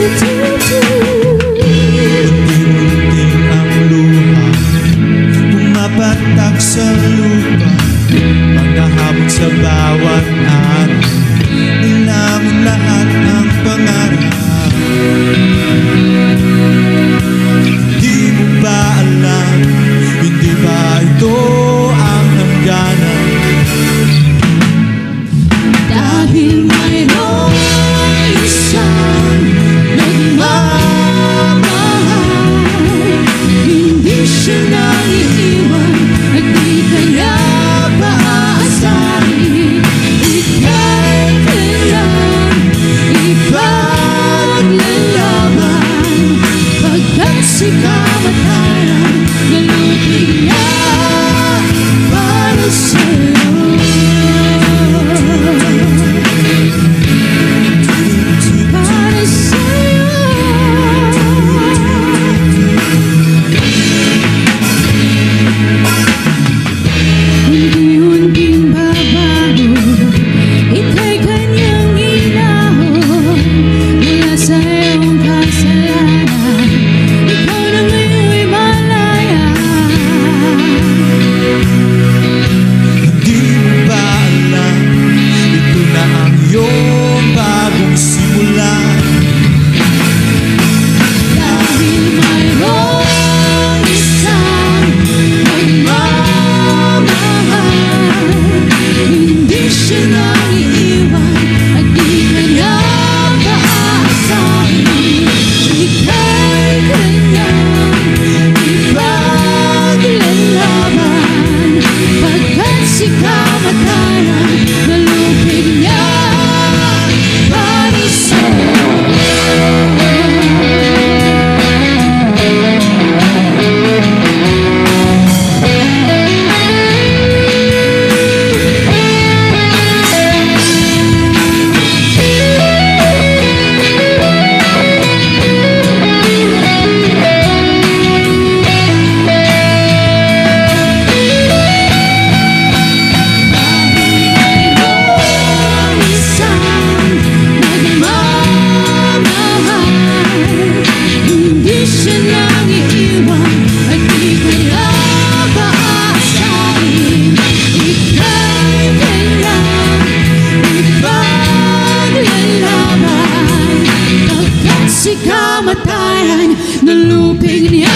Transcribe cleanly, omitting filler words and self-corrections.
Unti-unting ang luha pumapatak sa lupa, pagkahabot sa bawat araw, nilamon lahat ang pangarap. Di mo ba alam, hindi ba ito ang hangganan? Dahil mayroong isang nagmamahal, hindi siya naiiwan at di kanya paaasahin. Ika'y kailan ipaglalaban, pagkat si kamatayan nalupig niya para sa'yo. Si kamatayan nalupig niya